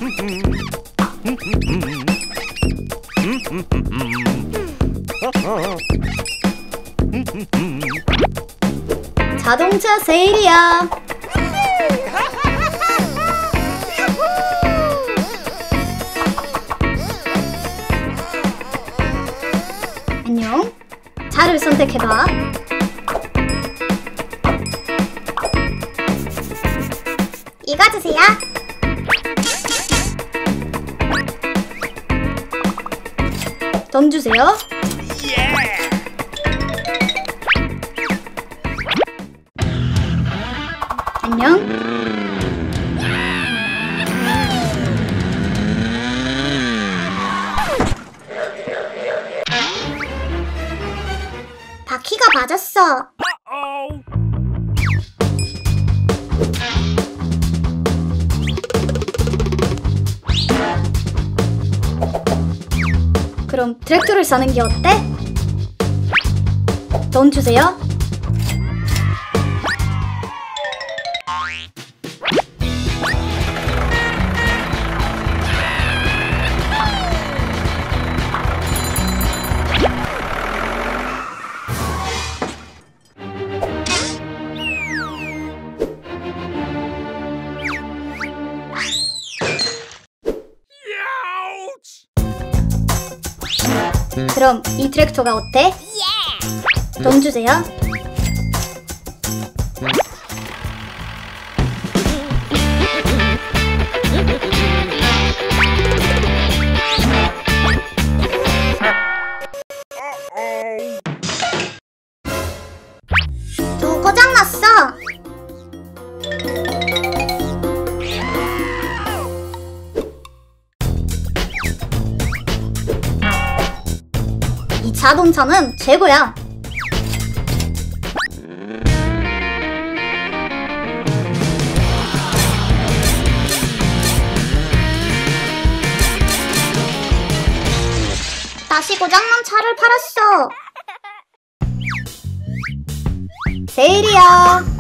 자동차 세일이야. 안녕. 차를 선택해봐. 이거 주세요. 돈 주세요. 안녕. 바퀴가 맞았어. 그럼 트랙터를 사는 게 어때? 돈 주세요. 그럼 이 트랙터가 어때? 돈 주세요. 또 고장났어. 이 자동차는 최고야. 다시 고장난 차를 팔았어. 세일이야.